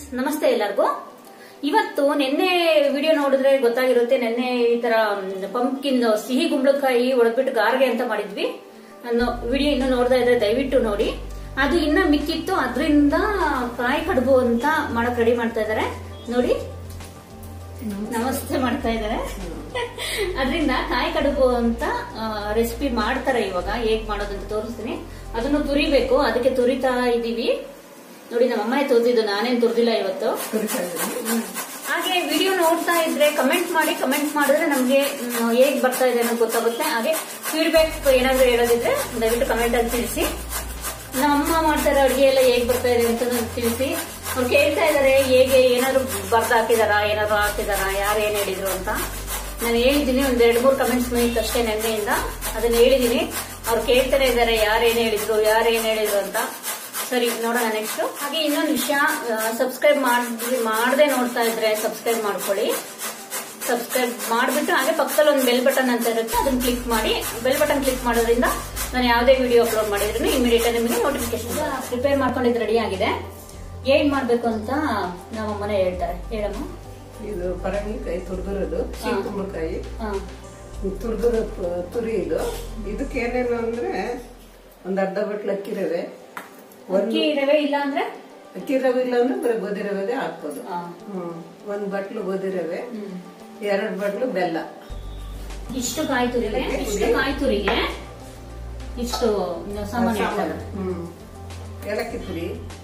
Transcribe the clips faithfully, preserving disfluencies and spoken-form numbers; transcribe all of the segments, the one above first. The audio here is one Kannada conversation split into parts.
ನಮಸ್ತೆ ಎಲ್ಲರಿಗೂ. ಇವತ್ತು ನಿನ್ನೆ ವಿಡಿಯೋ ನೋಡಿದ್ರೆ ಗೊತ್ತಾಗಿರುತ್ತೆ. ನಿನ್ನೆ ಈ ತರ ಪಂಪ್ಕಿನ್ ಸಿಹಿ ಕುಂಬಳಕಾಯಿ ಒಡೆದ್ಬಿಟ್ಟು ಗಾರ್ಗೆ ಅಂತ ಮಾಡಿದ್ವಿ. ನಾನು ವಿಡಿಯೋ ಇನ್ನು ನೋಡ್ತಾ ಇದ್ರೆ ದಯವಿಟ್ಟು ನೋಡಿ. ಅದು ಇನ್ನ ಮಿಕ್ಕಿತ್ತು, ಅದರಿಂದ ಕಾಯಿ ಕಡುಬು ಅಂತ ಮಾಡಕ್ ರೆಡಿ ಮಾಡ್ತಾ ಇದಾರೆ ನೋಡಿ. ನಮಸ್ತೆ ಮಾಡ್ತಾ ಇದಾರೆ. ಅದರಿಂದ ಕಾಯಿ ಕಡುಬು ಅಂತ ರೆಸಿಪಿ ಮಾಡ್ತಾರೆ. ಇವಾಗ ಹೇಗ್ ಮಾಡೋದಂತ ತೋರಿಸ್ತೀನಿ. ಅದನ್ನು ತುರಿಬೇಕು, ಅದಕ್ಕೆ ತುರಿತಾ ಇದೀವಿ ನೋಡಿ. ನಮ್ಮ ಅಮ್ಮ ತೋರಿಸಿದ್ದು, ನಾನೇನ್ ತುರ್ದಿಲ್ಲ ಇವತ್ತು. ಹಾಗೆ ವಿಡಿಯೋ ನೋಡ್ತಾ ಇದ್ರೆ ಕಮೆಂಟ್ ಮಾಡಿ. ಕಮೆಂಟ್ ಮಾಡಿದ್ರೆ ನಮ್ಗೆ ಹೇಗ್ ಬರ್ತಾ ಇದೆ ಅನ್ನೋದು ಗೊತ್ತಾಗುತ್ತೆ. ಹಾಗೆ ಫೀಡ್ಬ್ಯಾಕ್ ಏನಾದ್ರು ಹೇಳೋದಿದ್ರೆ ದಯವಿಟ್ಟು ಕಮೆಂಟ್ ಅಲ್ಲಿ ತಿಳಿಸಿ. ನಮ್ಮ ಅಮ್ಮ ಮಾಡ್ತಾರೆ ಅಡುಗೆ ಎಲ್ಲ ಹೇಗ್ ಬರ್ತಾ ಇದೆ ಅಂತ ತಿಳಿಸಿ. ಅವ್ರು ಕೇಳ್ತಾ ಇದಾರೆ ಹೇಗೆ ಏನಾದ್ರು ಬರ್ದು ಹಾಕಿದಾರ, ಏನಾದ್ರು ಹಾಕಿದಾರ, ಯಾರು ಏನ್ ಹೇಳಿದ್ರು ಅಂತ. ನಾನು ಹೇಳಿದೀನಿ, ಒಂದ್ ಎರಡ್ ಮೂರ್ ಕಮೆಂಟ್ಸ್ ಬಂದಿತ್ತು ಅಷ್ಟೇ ನೆನ್ನೆಯಿಂದ. ಅದನ್ನ ಹೇಳಿದೀನಿ. ಅವ್ರು ಕೇಳ್ತಾನೆ ಇದಾರೆ ಯಾರೇನ್ ಹೇಳಿದ್ರು ಯಾರೇನ್ ಹೇಳಿದ್ರು ಅಂತ. ಸರಿ, ನೋಡೋಣ ನೆಕ್ಸ್ಟ್. ಹಾಗೆ ಇನ್ನೊಂದು ವಿಷಯ, ಸಬ್ಸ್ಕ್ರೈಬ್ ಮಾಡಿ ಮಾಡದೆ ನೋಡ್ತಾ ಇದ್ರೆ ಸಬ್ಸ್ಕ್ರೈಬ್ ಮಾಡ್ಕೊಳ್ಳಿ. ಸಬ್ಸ್ಕ್ರೈಬ್ ಮಾಡ್ಬಿಟ್ಟು ಹಾಗೆ ಪಕ್ಕದಲ್ಲಿ ಒಂದು ಬೆಲ್ ಬಟನ್ ಅಂತ ಇರುತ್ತೆ, ಅದನ್ನ ಕ್ಲಿಕ್ ಮಾಡಿ. ಬೆಲ್ ಬಟನ್ ಕ್ಲಿಕ್ ಮಾಡೋದ್ರಿಂದ ನಾನು ಯಾವುದೇ ವಿಡಿಯೋ ಅಪ್ಲೋಡ್ ಮಾಡಿದ್ರು ಇಮಿಡಿಯೇಟ್ ನಿಮಗೆ ನೋಟಿಫಿಕೇಶನ್. ಪ್ರಿಪೇರ್ ಮಾಡ್ಕೊಂಡಿದ್ದು ರೆಡಿ ಆಗಿದೆ. ಏನ್ ಮಾಡ್ಬೇಕು ಅಂತ ನಮ್ಮ ಮನೆ ಹೇಳ್ತಾರೆ. ಹೇಳಮ್ಮ. ಇದು ಪರಂಗಿಕಾಯಿ ತುರ್ದಿರೋದು, ಸಿಹಿ ಕುಂಬಳಕಾಯಿ ತುರ್ದಿರೋ ತುರಿ. ಇದು ಇದಕ್ಕೆ ಏನೇನು ಅಂದ್ರೆ ಒಂದ್ ಅರ್ಧ ಬಟ್ಲು ಅಕ್ಕಿ ರವೆ. ಅಕ್ಕಿ ರವೆ ಇಲ್ಲ ಅಂದ್ರೆ ಅಕ್ಕಿ ರವೆ ಇಲ್ಲ ಅಂದ್ರೆ ಬರೀ ಗೋಧಿ ರವೆಗೆ ಹಾಕ್ಬೋದು. ಹ್ಮ್ ಒಂದ್ ಬಟ್ಲು ಗೋಧಿ ರವೆ, ಎರಡ್ ಬಟ್ಲು ಬೆಲ್ಲ. ಇಷ್ಟು ಕಾಯಿ ತುರಿಗೆ ಇಷ್ಟು ಕಾಯಿ ತುರಿಗೆ ಇಷ್ಟು ಸಾಮಾನ್ಯ. ಹ್ಮ್ ಏಲಕ್ಕಿ ಪುಡಿ,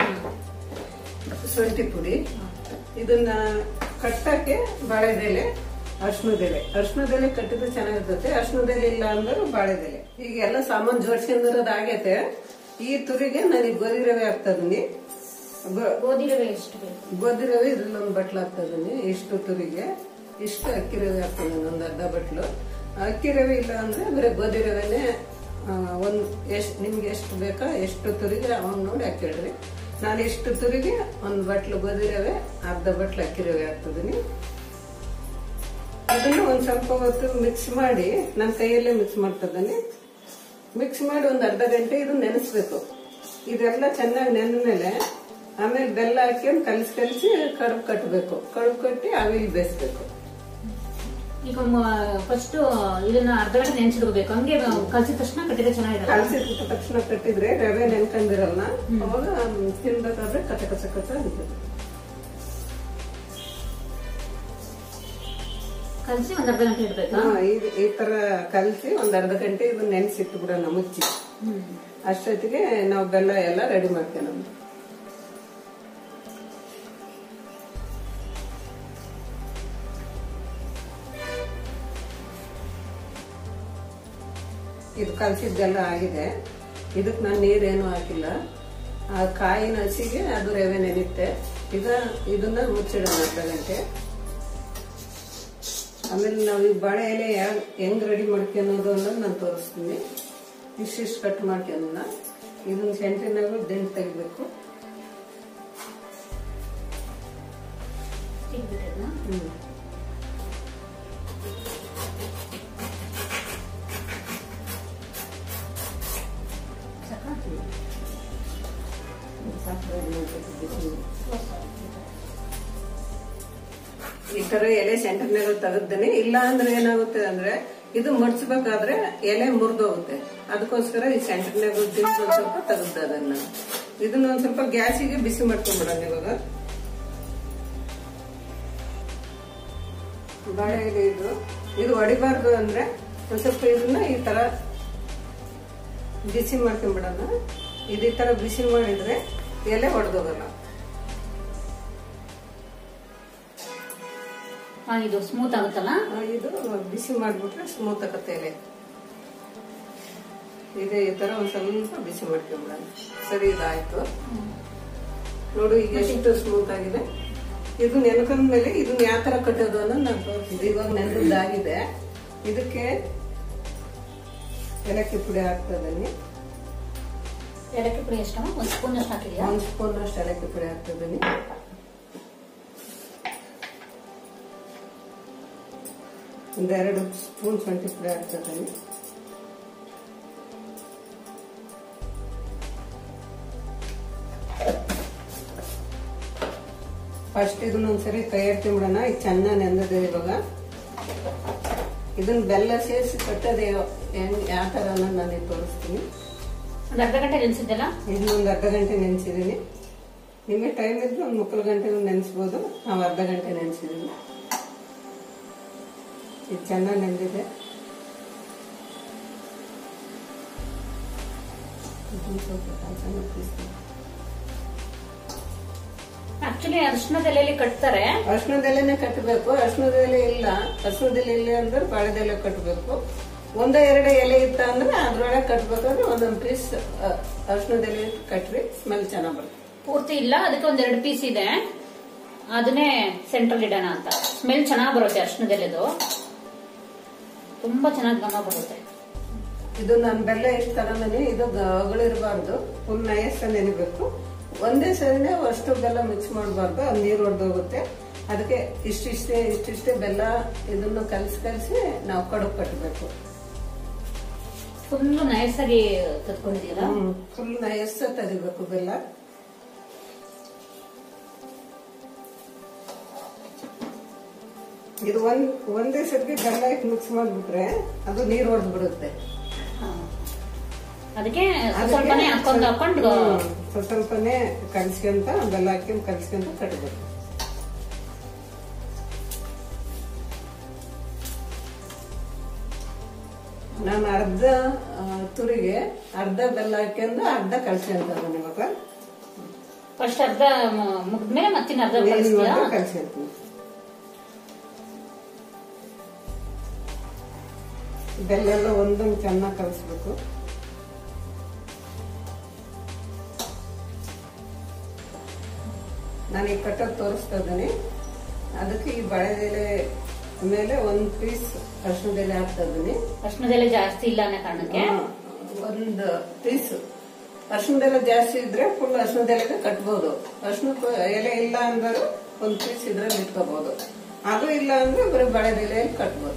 ಶುಂಠಿ ಪುಡಿ. ಇದನ್ನ ಕಟ್ಟಕ್ಕೆ ಬಾಳೆದೆಲೆ, ಅರ್ಶಿಣದೆಲೆ. ಅರ್ಶಿಣದೆಲೆ ಕಟ್ಟಿದ್ರೆ ಚೆನ್ನಾಗಿರ್ತದೆ. ಅರ್ಶಿಣದೆಲೆ ಇಲ್ಲ ಅಂದ್ರೆ ಬಾಳೆದೆಲೆ. ಈಗ ಎಲ್ಲ ಸಾಮಾನು ಜೋಡಿಸ್ಕೊಂಡಿರೋದು ಆಗೈತೆ. ಈ ತುರಿಗೆ ನಾನು ಗೋಧಿ ರವೆ ಹಾಕ್ತಾ ಇದೀನಿ. ಗೋಧಿ ರವೆ ಎಷ್ಟು? ಗೋಧಿ ರವೆ ಇದ್ರಲ್ಲಿ ಒಂದ್ ಬಟ್ಲು ಹಾಕ್ತಾ ಇದೀನಿ. ಇಷ್ಟು ತುರಿಗೆ ಇಷ್ಟು ಅಕ್ಕಿ ರವೆ ಹಾಕ್ತಾ ಇದೀನಿ, ಒಂದ್ ಅರ್ಧ ಬಟ್ಲು. ಅಕ್ಕಿ ರವೆ ಇಲ್ಲ ಅಂದ್ರೆ ಬರೀ ಗೋಧಿ ರವೆನೆ ಒಂದ್ ಎಷ್ಟ್ ನಿಮ್ಗೆ ಎಷ್ಟು ಬೇಕಾ ಎಷ್ಟು ತುರಿಗೆ ಅವನ್ ನೋಡಿ ಹಾಕಿಡ್ರಿ. ನಾನು ಇಷ್ಟು ತುರಿಗೆ ಒಂದ್ ಬಟ್ಲು ಗೋಧಿ ರವೆ, ಅರ್ಧ ಬಟ್ಲು ಅಕ್ಕಿ ರವೆ ಹಾಕ್ತಿದೀನಿ. ಅದನ್ನು ಒಂದ್ ಸ್ವಲ್ಪ ಹೊತ್ತು ಮಿಕ್ಸ್ ಮಾಡಿ, ನನ್ನ ಕೈಯಲ್ಲೇ ಮಿಕ್ಸ್ ಮಾಡ್ತಾ ಇದ್ದೀನಿ. ಮಿಕ್ಸ್ ಮಾಡಿ ಒಂದ್ ಅರ್ಧ ಗಂಟೆ ಇದು ನೆನೆಸ್ಬೇಕು. ಇದೆಲ್ಲ ಚೆನ್ನಾಗಿ ನೆಂದ ಮೇಲೆ ಆಮೇಲೆ ಬೆಲ್ಲ ಹಾಕಿ ಕಲಸಿ ಕಲಸಿ ಕಡುಬು ಕಟ್ಟಬೇಕು. ಕಡುಬು ಕಟ್ಟಿ ಆವಿಲ್ ಬೇಯಿಸ್ಬೇಕು. ಈಗ ಫಸ್ಟ್ ಇದನ್ನ ಅರ್ಧ ಗಂಟೆ ನೆನ್ಸಿಡ್ಬೇಕು. ಹಂಗೆ ಕಲಸಿದ ತಕ್ಷಣ ಕಟ್ಟಿದ್ರೆ ಚೆನ್ನಾಗಿರಲ್ಲ. ಕಲಸಿದ ತಕ್ಷಣ ಕಟ್ಟಿದ್ರೆ ರವೆ ನೆನ್ಕೊಂಡಿರಲ್ಲ. ಅವಾಗ ತಿನ್ಬೇಕಾದ್ರೆ ಕಚ ಕಚ ಕಚ ಅನ್ಸುತ್ತೆ. ಕಲಸಿ ಒಂದ್ ಅರ್ಧ ಗಂಟೆ ಇಡ್ಬೇಕು. ಈ ತರ ಕಲಸಿ ಒಂದ್ ಅರ್ಧ ಗಂಟೆ ಇದನ್ನ ನೆನ್ಸಿಟ್ಟು ಬಿಡೋಣ ಮುಚ್ಚಿ. ಅಷ್ಟೊತ್ತಿಗೆ ನಾವು ಬೆಲ್ಲ ಎಲ್ಲ ರೆಡಿ ಮಾಡ್ತೇವೆ. ನಮ್ದು ಇದು ಕಲಸಿದ್ದೆಲ್ಲ ಆಗಿದೆ. ಇದಕ್ಕೆ ನಾನು ನೀರೇನು ಹಾಕಿಲ್ಲ. ಆ ಕಾಯಿನ ಹಸಿಗೆ ಅದು ರವೆ ನೆನೆಯುತ್ತೆ. ಈಗ ಇದನ್ನ ಮುಚ್ಚಿಡೋಣ ಅರ್ಧ ಗಂಟೆ. ಆಮೇಲೆ ನಾವು ಈ ಬಾಳೆ ಎಲೆ ಹೆಂಗ್ ರೆಡಿ ಮಾಡ್ಕೊಳ್ಳೋದು ಅನ್ನೋದು ನಾನು ತೋರಿಸ್ತೀನಿ. ಇಷ್ಟಿಷ್ಟು ಕಟ್ ಮಾಡ್ಕೊಳ್ಳೋಣ. ಇದನ್ನ ಸೆಂಟ್ರಿನಾಗ ದಿಂಡು ತೆಗಿಬೇಕು. ಹ್ಮ್ ಈ ತರ ಎಲೆ ಸೆಂಟರ್ನಾಗ ತೆಗೆದೇನೆ. ಇಲ್ಲ ಅಂದ್ರೆ ಏನಾಗುತ್ತೆ ಅಂದ್ರೆ ಇದು ಮಡ್ಸ್ಬೇಕಾದ್ರೆ ಎಲೆ ಮುರಿದೋಗುತ್ತೆ. ಅದಕ್ಕೋಸ್ಕರ ಈ ಸೆಂಟರ್ನಾಗ ಒಂದ್ ಸ್ವಲ್ಪ ತೆಗೆದ ಅದನ್ನ. ಇದನ್ನ ಒಂದ್ ಸ್ವಲ್ಪ ಗ್ಯಾಸಿಗೆ ಬಿಸಿ ಮಾಡ್ಕೊಂಡ್ಬಿಡೋಣ. ಇವಾಗ ಬಾಳೆ ಎಲೆ ಇದು ಇದು ಹೊಡಿಬಾರ್ದು ಅಂದ್ರೆ ಒಂದ್ ಸ್ವಲ್ಪ ಇದನ್ನ ಈ ತರ ಬಿಸಿ ಮಾಡ್ಕೊಂಡ್ಬಿಡೋಣ. ಇದೇ ತರ ಬಿಸಿ ಮಾಡಿದ್ರೆ ಎಲೆ ಹೊಡೆದೋಗಲ್ಲ. ಇದು ಸ್ಮೂತ್ ಆಗುತ್ತಲ್ಲ. ಇದು ಬಿಸಿ ಮಾಡ್ಬಿಟ್ರೆ ಸ್ಮೂತ್ ಆಗತ್ತೆ ಎಲೆ. ಇದೇ ಈ ತರ ಒಂದ್ ಸ್ವಲ್ಪ ಬಿಸಿ ಮಾಡ್ಕೊಂಡ್ಬಿಡೋಣ. ಸರಿ, ಇದಾಯ್ತು ನೋಡು. ಈಗ ಎಷ್ಟು ಸ್ಮೂತ್ ಆಗಿದೆ. ಇದು ನೆನ್ಕೊಂಡ್ಮೇಲೆ ಇದನ್ನ ಯಾವ ತರ ಕಟ್ಟೋದು ಅನ್ನೋದು ನಾನು ತೋರಿಸಿದ್ದೆ. ಇವಾಗ ನೆನ್ದಾಗಿದೆ. ಇದಕ್ಕೆ ಏಲಕ್ಕಿ ಪುಡಿ ಹಾಕ್ತಾ ಇದೀನಿ. ಏಲಕ್ಕಿ ಪುಡಿ ಎಷ್ಟು? ಒಂದ್ ಸ್ಪೂನ್ ಅಷ್ಟು ಹಾಕಿದ್ಯಾ? ಒಂದ್ ಸ್ಪೂನ್ ಅಷ್ಟು ಏಲಕ್ಕಿ ಪುಡಿ ಹಾಕ್ತಾ ಇದೀನಿ. ಒಂದೆರಡು ಸ್ಪೂನ್ ಶುಂಠಿ ಪುಡಿ ಹಾಕ್ತಾ ಇದೀನಿ. ಫಸ್ಟ್ ಇದನ್ನ ಒಂದ್ಸರಿ ಕೈ ಎತ್ತಿ ಬಿಡೋಣ. ಈಗ ಚೆನ್ನಾಗಿ ನೆಂದಿದೆ. ಇವಾಗ ಇದನ್ನ ಬೆಲ್ಲ ಸೇರಿಸಿ ಕಟ್ಟೋದೇ ಹೆಂಗ್ ಯಾವ ತರ ಅನ್ನೋದು ನಾನು ತೋರಿಸ್ತೀನಿ. ಒಂದು ಅರ್ಧ ಗಂಟೆ ನೆನೆಸಿದ್ದಲ್ಲ, ಇದನ್ನೊಂದು ಅರ್ಧ ಗಂಟೆ ನೆನೆಸಿದೀನಿ. ನಿಮಗೆ ಟೈಮ್ ಇದ್ರೆ ಒಂದು ಮುಕ್ಕಾಲು ಗಂಟೆ ನೆನೆಸ್ಬೋದು. ನಾವು ಅರ್ಧ ಗಂಟೆ ನೆನೆಸಿದೀನಿ. ಇದು ಚೆನ್ನಾಗಿ ನೆಂದಿದೆ. ಆಕ್ಚುಲಿ ಅರಿಶಿಣದ ಎಲೆಯಲ್ಲಿ ಕಟ್ತಾರೆ. ಅರಿಶಿಣದ ಎಲೆನೇ ಕಟ್ಟಬೇಕು. ಅರಿಶಿಣದ ಎಲೆ ಇಲ್ಲ, ಅರಿಶಿಣದ ಎಲೆ ಇಲ್ಲ ಅಂದ್ರೆ ಬಾಳೆದ ಎಲೆ ಕಟ್ಟಬೇಕು. ಒಂದ ಎರಡು ಎಲೆ ಇತ್ತ ಅಂದ್ರೆ ಅದ್ರೊಳಗೆ ಕಟ್ಬೇಕಾದ್ರೆ ಒಂದೊಂದು ಪೀಸ್ ಅರಿಶಿಣದ ಎಲೆ ಕಟ್ರಿ, ಸ್ಮೆಲ್ ಚೆನ್ನಾಗ್ ಬರುತ್ತೆ. ಪೂರ್ತಿ ಇಲ್ಲ, ಅದಕ್ಕೆ ಒಂದ್ ಎರಡು ಪೀಸ್ ಇದೆ, ಅದನ್ನೇ ಸೆಂಟ್ರಲ್ ಇಡೋಣ ಅಂತ. ಸ್ಮೆಲ್ ಚೆನ್ನಾಗ್ ಬರುತ್ತೆ ಅರಿಶಿಣದ ಎಲೆದು, ತುಂಬಾ ಚೆನ್ನಾಗಿ ಘಮ ಬರುತ್ತೆ. ಇದು ನಾನು ಬೆಲ್ಲ ಎಷ್ಟು ತಗೊಂಡಿ, ಇದು ಅಗಳಿರಬಾರ್ದು, ಫುಲ್ ನೈಸ್ ನೆನಿಬೇಕು. ಒಂದೇ ಸರಿನೇ ಅಷ್ಟು ಬೆಲ್ಲ ಮಿಕ್ಸ್ ಮಾಡಬಾರ್ದು, ಅದು ನೀರು ಹೊಡೆದೋಗುತ್ತೆ. ಅದಕ್ಕೆ ಇಷ್ಟಿಷ್ಟೇ ಇಷ್ಟಿಷ್ಟೇ ಬೆಲ್ಲ ಇದನ್ನು ಕಲಸಿ ಕಲಸಿ ನಾವು ಕಡುಬು ಕಟ್ಟಬೇಕು. ಫುಲ್ ನೈಸ್ ಆಗಿ ತದ್ಕೊಂಡಿದೀಯಲ್ಲ, ಫುಲ್ ನೈಸ್ ತೆಗಿಬೇಕು ಬೆಲ್ಲ. ಇದು ಒಂದ್ ಒಂದೇ ಸರ್ತಿ ಬೆಲ್ಲ ಇಟ್ಟು ಮಿಕ್ಸ್ ಮಾಡ್ಬಿಟ್ರೆ ಅದು ನೀರು ಹೊಡೆದು ಬಿಡುತ್ತೆ. ಅದಕ್ಕೆ ಸ್ವಲ್ಪನೇ ಹಾಕೊಂಡು ಹಾಕೊಂಡು ಸ್ವಲ್ಪನೇ ಕಲಿಸ್ಕೊಂತ ಬೆಲ್ಲ ಹಾಕಿ ಕಲಿಸ್ಕೊಂತ ಕಟ್ಟಬೇಕು. ನಾನು ಅರ್ಧ ತುರಿಗೆ ಅರ್ಧ ಬೆಲ್ಲ ಹಾಕ್ಯಂದು ಅರ್ಧ ಕಲಿಸ್ಕೊಂತ ಇವಾಗ. ಫಸ್ಟ್ ಅರ್ಧ ಮುಗಿದ್ಮೇಲೆ ಮತ್ತಿನ ಅರ್ಧ ಕಲಿಸ್ಕೊಂತೀನಿ. ಬೆಲ್ಲ ಎಲ್ಲ ಒಂದೊಂದು ಚೆನ್ನಾಗಿ ಕಲಿಸ್ಬೇಕು. ನಾನು ಈ ಕಟ್ಟೋದು ತೋರಿಸ್ತಾ ಇದ್ದೀನಿ. ಅದಕ್ಕೆ ಈ ಬಾಳೆದೆಲೆ ಮೇಲೆ ಒಂದ್ ಪೀಸ್ ಅರಿಶಿಣದೆಲೆ ಹಾಕ್ತಾ ಇದ್ದೀನಿ. ಅರಿಶಿಣದೆಲೆ ಜಾಸ್ತಿ ಇಲ್ಲ ಅನ್ನೋ ಕಾರಣಕ್ಕೆ ಒಂದು ಪೀಸ್ ಅರಿಶಿಣದೆಲೆ ಜಾಸ್ತಿ ಇದ್ರೆ ಫುಲ್ ಅರಿಶಿಣದೆಲೆಗೆ ಕಟ್ಬೋದು. ಅರಿಶಿಣ ಎಲೆ ಇಲ್ಲ ಅಂದ್ರೆ ಒಂದ್ ಪೀಸ್ ಇದ್ರಲ್ಲಿ ಇಟ್ಕೋಬಹುದು. ಅದು ಇಲ್ಲ ಅಂದ್ರೆ ಬರೀ ಬಾಳೆದೆಲೆಯಲ್ಲಿ ಕಟ್ಬೋದು.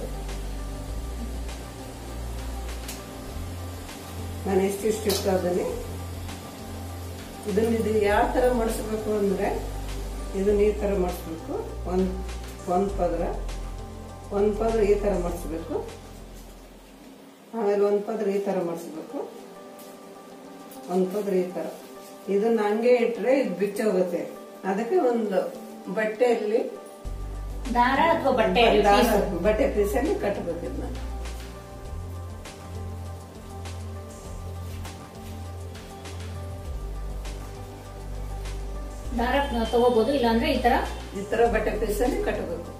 ನಾನು ಇಷ್ಟಿಷ್ಟು ಇಡ್ತಾ ಇದ್ದೀನಿ. ಇದನ್ನ ಇದು ಯಾವ ತರ ಮಾಡಿಸ್ಬೇಕು ಅಂದ್ರೆ ಇದನ್ನ ಈ ತರ ಮಾಡಿಸ್ಬೇಕು. ಒಂದ್ ಒಂದ್ ಪದ್ರ ಒಂದ್ ಪದ್ರ ಈ ತರ ಮಾಡಿಸ್ಬೇಕು. ಆಮೇಲೆ ಒಂದ್ ಪದ್ರ ಈ ತರ ಮಾಡಿಸ್ಬೇಕು. ಒಂದ್ ಪದ್ರ ಈ ತರ. ಇದನ್ನ ಹಂಗೆ ಇಟ್ರೆ ಇದು ಬಿಚ್ಚೋಗುತ್ತೆ. ಅದಕ್ಕೆ ಒಂದು ಬಟ್ಟೆಯಲ್ಲಿ ದಾರ ಅಥವಾ ಬಟ್ಟೆ ಬಟ್ಟೆ ಪೀಸಲ್ಲಿ ಕಟ್ಟಬೇಕು. ಇದನ್ನ ದಾರ ತಗೋಬಹುದು, ಇಲ್ಲಾಂದ್ರೆ ಈ ತರ ಈ ತರ ಬಟ್ಟೆ ಪೀಸಲ್ಲಿ ಕಟ್ಟಬೇಕು.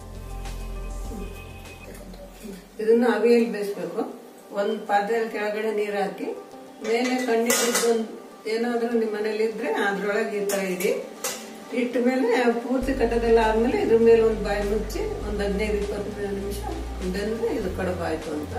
ಇದನ್ನ ಅವಿಯಲ್ಲಿ ಬೇಯಿಸ್ಬೇಕು. ಒಂದ್ ಪಾತ್ರೆ ಕೆಳಗಡೆ ನೀರು ಹಾಕಿ ಮೇಲೆ ಕಣ್ಣಿಟ್ಟು ಏನಾದ್ರೂ ನಿಮ್ಮ ಮನೇಲಿ ಇದ್ರೆ ಅದ್ರೊಳಗೆ ಈ ತರ ಇಡಿ. ಇಟ್ಟ ಮೇಲೆ ಪೂರ್ತಿ ಕಟ್ಟೋದೆಲ್ಲ ಆದ್ಮೇಲೆ ಇದ್ರ ಮೇಲೆ ಒಂದ್ ಬಾಯಿ ಮುಚ್ಚಿ ಒಂದ್ ಹದಿನೈದು ಇಪ್ಪತ್ತು ನಿಮಿಷ ಬೆಂದ್ರೆ ಇದು ಕಡುಬು ಆಯ್ತು ಅಂತ.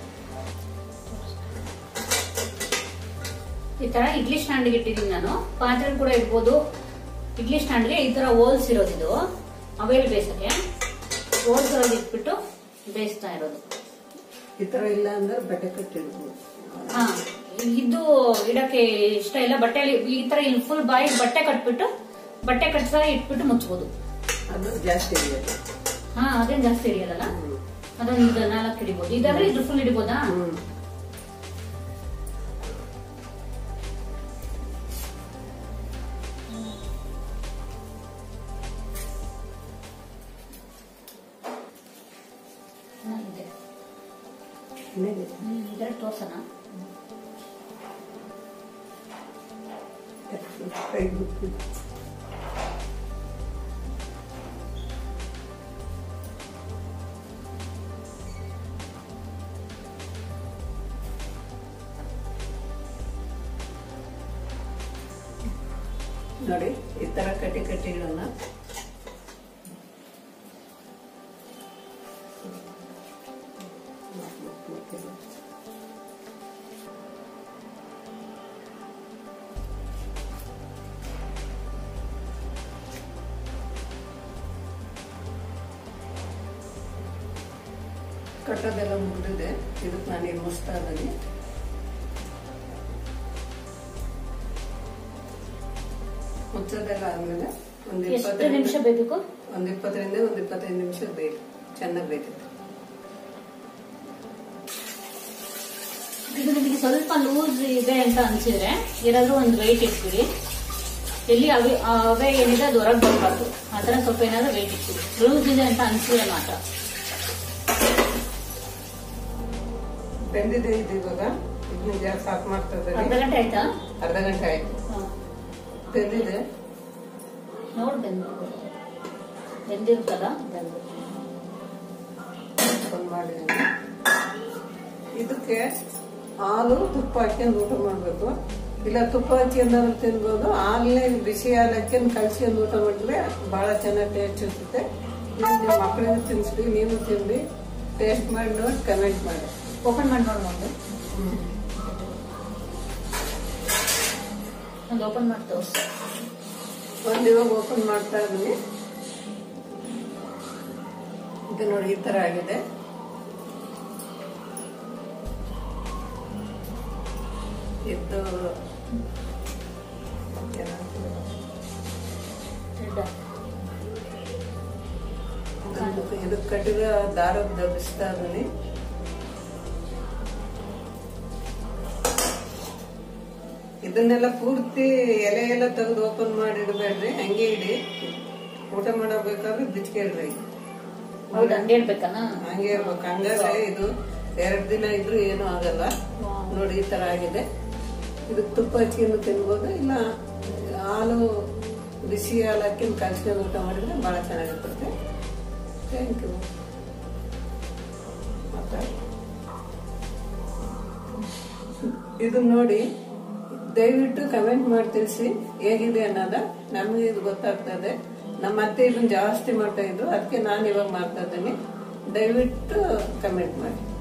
ಈ ತರ ಇಡ್ಲಿ ಸ್ಟ್ಯಾಂಡ್ಗೆ ಇಟ್ಟಿದ್ದೀನಿ ನಾನು. ಪಾತ್ರೆ ಕೂಡ ಇಡ್ಬೋದು. ಇಡ್ಲಿ ಸ್ಟ್ಯಾಂಡ್ಗೆ ಈ ತರ ಹೋಲ್ಸ್ ಇರೋದಿದು, ಅವೆಲ್ ಬೇಯಿಸಕ್ಕೆ ಹೋಲ್ಸ್ ಇರೋದು ಇಟ್ಬಿಟ್ಟು ಬೇಯಿಸ್ತಾ ಇರೋದು. ಈ ತರ ಇಲ್ಲ ಅಂದ್ರೆ ಬಟ್ಟೆ ಕಟ್ಟಿಡ್ಬೋದು. ಹಾ, ಇದು ಇಡಕ್ಕೆ ಇಷ್ಟ ಇಲ್ಲ. ಬಟ್ಟೆಯಲ್ಲಿ ಈ ತರ ಇಲ್ಲಿ ಫುಲ್ ಬಾಯಿ ಬಟ್ಟೆ ಕಟ್ಬಿಟ್ಟು ಬಟ್ಟೆ ಕಟ್ಸ ಇಟ್ಬಿಟ್ಟು ಮುಚ್ಚಬಹುದು. ಅದು ಜಾಸ್ತಿ ಹಿಡಿಯೋದು. ಹಾ, ಅದೇನ್ ಜಾಸ್ತಿ ಹಿಡಿಯಲ್ಲ. ಅದೊಂದು ನಾಲ್ಕು ಹಿಡಿಬಹುದು. ಇದಾದ್ರೆ ಇದ್ರ ಫುಲ್ ಹಿಡಿಬೋದಾ? ಇದರಲ್ಲಿ ತೋರ್ಸೋಣ. ನೋಡಿ ಈ ತರ ಕಟ್ಟಿ ಕಟ್ಟಿ ಇಡೋಣ. ಕಟ್ಟೋದೆಲ್ಲ ಮುಗಿದಿದೆ. ಇದಕ್ಕೆ ನಾನು ಈಗ ಮುಚ್ತಾ ಇದ್ದೀನಿ. ಮುಚ್ಚೋದೆಲ್ಲ ಆದ್ಮೇಲೆ ಒಂದು ಎಷ್ಟು ಇಪ್ಪತ್ತೈದು ನಿಮಿಷ ಬೇಯಬೇಕು? ಒಂದು ಇಪ್ಪತ್ತರಿಂದ ಒಂದು ಇಪ್ಪತ್ತೈದು ನಿಮಿಷ ಬೇಕು, ಚೆನ್ನಾಗಿ ಬೇಯ್ತದೆ. ಇದು ನಿಮಗೆ ಸ್ವಲ್ಪ ಲೂಸ್ ಇದೆ ಅಂತ ಅನ್ಸಿದ್ರೆ ಏನಾದ್ರೂ ಒಂದು ವೆಯ್ಟ್ ಇಟ್ಬಿಡಿ. ಎಲ್ಲಿ ಅವೇ ಅವೇ ಏನಿದೆ ಅದು ಹೊರಗೆ ಬರಬಾರ್ದು. ಆ ಥರ ಸ್ವಲ್ಪ ಏನಾದ್ರೂ ವೆಯ್ಟ್ ಇಟ್ಬಿಡಿ. ಲೂಸ್ ಇದೆ ಅಂತ ಅನ್ಸಿದ್ರೆ ಮಾತ್ರ. ಬೆಂದಿದೆ ಇದು. ಇವಾಗ ಇದನ್ನ ಗ್ಯಾಸ್ ಆಫ್ ಮಾಡ್ತಾ ಇದ್ದೀವಿ. ಅರ್ಧ ಗಂಟೆ ಆಯ್ತಾ? ಅರ್ಧ ಗಂಟೆ ಆಯ್ತು. ಬೆಂದಿದೆ ನೋಡಿ, ಬೆಂದು ಬೆಂದಿರುತ್ತಲ್ಲ ಬೆಂದು ಮಾಡಿ. ಇದಕ್ಕೆ ಹಾಲು ತುಪ್ಪ ಹಾಕ್ಯಂದು ಊಟ ಮಾಡ್ಬೇಕು. ಇಲ್ಲ ತುಪ್ಪ ಹಾಕ್ಯಂದು ತಿನ್ಬೋದು. ಹಾಲನ್ನೇ ಬಿಸಿ ಹಾಲು ಹಾಕ್ಯಂದು ಕಲ್ಸ್ಕೊಂಡು ಊಟ ಮಾಡಿದ್ರೆ ಬಹಳ ಚೆನ್ನಾಗಿ ಟೇಸ್ಟ್ ಇರ್ತದೆ. ನಿಮ್ಮ ಮಕ್ಕಳಿಗೂ ತಿನ್ಸ್ರಿ, ನೀವು ತಿನ್ರಿ, ಟೇಸ್ಟ್ ಮಾಡಿ ನೋಡಿ ಕಮೆಂಟ್ ಮಾಡಿ. ಓಪನ್ ಮಾಡಿ ನೋಡ್ಬೋದು. ಒಂದು ಓಪನ್ ಮಾಡಿ ತೋರಿಸಿ. ಒಂದು ಇವಾಗ ಓಪನ್ ಮಾಡ್ತಾ ಇದ್ದೀನಿ. ಇದು ನೋಡಿ ಈ ತರ ಆಗಿದೆ. ಇದು ಇದು ಕಟ್ಟಿದ ದಾರದ ದಬ್ಬಿಸ್ತಾ ಇದ್ದೀನಿ. ಇದನ್ನೆಲ್ಲ ಪೂರ್ತಿ ಎಲೆ ಎಲ್ಲ ತೆಗೆದು ಓಪನ್ ಮಾಡಿ ಇಡಬೇಡ್ರಿ, ಹಂಗೆ ಇಡಿ. ಊಟ ಮಾಡಬೇಕಾದ್ರೆ ಬಿಚ್ಕೇಳ್ರಿ. ಹೌದು, ಹಂಗೆ ಇರ್ಬೇಕಾ? ಹಂಗೆ ಇರ್ಬೇಕು. ಹಂಗಾದ್ರೆ ಇದು ಎರಡ್ ದಿನ ಇದ್ರು ಏನು ಆಗಲ್ಲ. ನೋಡಿ ಈ ತರ ಆಗಿದೆ. ಇದಕ್ಕೆ ತುಪ್ಪ ಹಚ್ಕೊಂಡು ತಿನ್ಬೋದು. ಇಲ್ಲ ಹಾಲು ಬಿಸಿ ಹಾಲು ಹಾಕಿ ಕಲ್ಸ್ಕೊಂಡು ಊಟ ಮಾಡಿದ್ರೆ ಬಹಳ ಚೆನ್ನಾಗಿರ್ತದೆ. Thank you. ಮತ್ತೆ ಇದನ್ನ ನೋಡಿ ದಯವಿಟ್ಟು ಕಮೆಂಟ್ ಮಾಡಿ ತಿಳಿಸಿ ಹೇಗಿದೆ ಅನ್ನೋದ. ನಮ್ಗೆ ಇದು ಗೊತ್ತಾಗ್ತದೆ. ನಮ್ಮ ಅತ್ತೆ ಇದನ್ನ ಜಾಸ್ತಿ ಮಾಡ್ತಾ ಇದ್ರು, ಅದಕ್ಕೆ ನಾನು ಇವಾಗ ಮಾಡ್ತಾ ಇದ್ದೀನಿ. ದಯವಿಟ್ಟು ಕಮೆಂಟ್ ಮಾಡಿ.